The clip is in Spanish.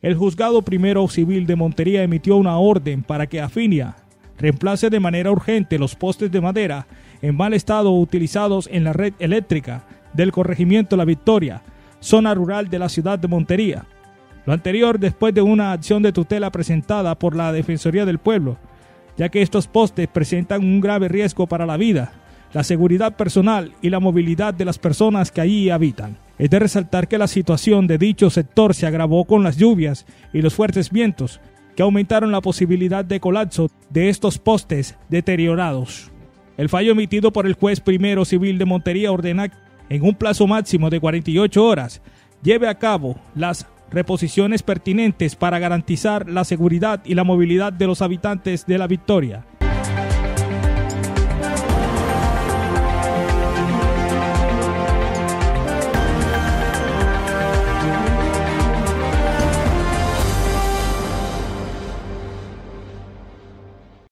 el Juzgado Primero Civil de Montería emitió una orden para que Afinia reemplace de manera urgente los postes de madera en mal estado utilizados en la red eléctrica del corregimiento La Victoria, zona rural de la ciudad de Montería. Lo anterior después de una acción de tutela presentada por la Defensoría del Pueblo, ya que estos postes presentan un grave riesgo para la vida, la seguridad personal y la movilidad de las personas que allí habitan. Es de resaltar que la situación de dicho sector se agravó con las lluvias y los fuertes vientos, que aumentaron la posibilidad de colapso de estos postes deteriorados. El fallo emitido por el juez primero civil de Montería ordena en un plazo máximo de 48 horas lleve a cabo las reposiciones pertinentes para garantizar la seguridad y la movilidad de los habitantes de La Victoria.